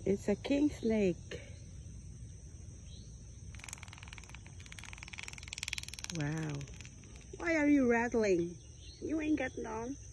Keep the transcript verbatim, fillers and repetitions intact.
It's a king snake. Wow. Why are you rattling? You ain't got none.